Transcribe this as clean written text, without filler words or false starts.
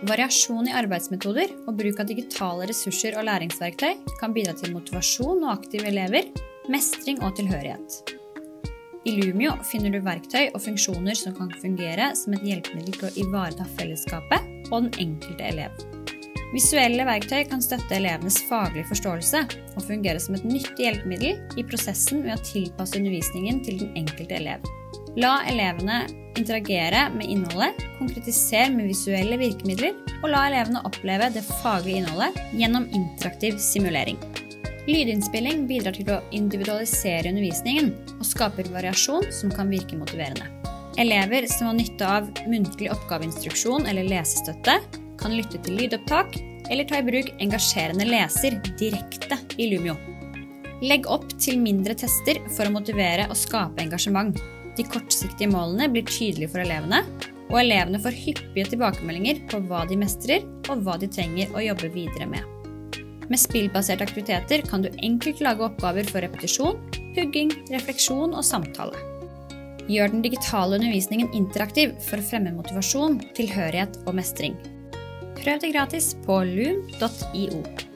Variasjon i arbeidsmetoder og bruk av digitale ressurser og læringsverktøy kan bidra til motivasjon og aktive elever, mestring og tilhørighet. I Lumio finner du verktøy og funksjoner som kan fungere som et hjelpemiddel til å ivareta fellesskapet og den enkelte elev. Visuelle verktøy kan støtte elevenes faglige forståelse og fungere som et nyttig hjelpemiddel i prosessen ved å tilpasse undervisningen til den enkelte elev. La elevene interagere med innholdet, konkretisere med visuelle virkemidler og la elevene oppleve det faglige innholdet gjennom interaktiv simulering. Lydinnspilling bidrar til å individualisere undervisningen og skaper variasjon som kan virke motiverende. Elever som har nytte av muntlig oppgaveinstruksjon eller lesestøtte kan lytte til lydopptak eller ta i bruk engasjerende leser direkte i Lumio. Legg opp til mindre tester for å motivere og skape engasjement. De kortsiktige målene blir tydelige for elevene, og elevene får hyppige tilbakemeldinger på hva de mestrer og hva de trenger å jobbe videre med. Med spillbaserte aktiviteter kan du enkelt lage oppgaver for repetisjon, pugging, refleksjon og samtale. Gjør den digitale undervisningen interaktiv for å fremme motivasjon, tilhørighet og mestring. Prøv det gratis på loom.io.